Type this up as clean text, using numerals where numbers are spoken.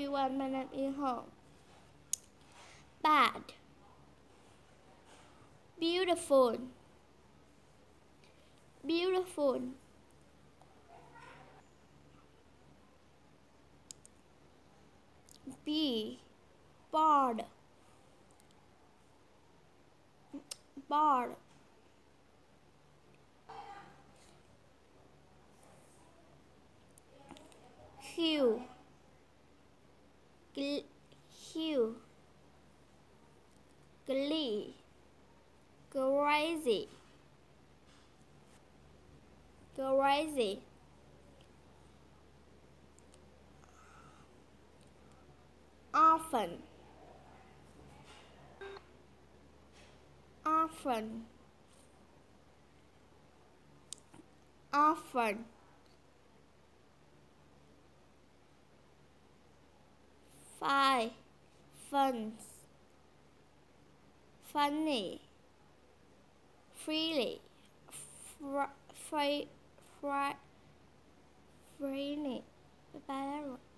everyone, my name is Hong. Bad. Beautiful. Beautiful. B. Bored. Bored. Hue. Hue. Glee. Crazy. Crazy. Often. Often. Often. Five. Funs. Funny. Freely. Freely. Bye bye.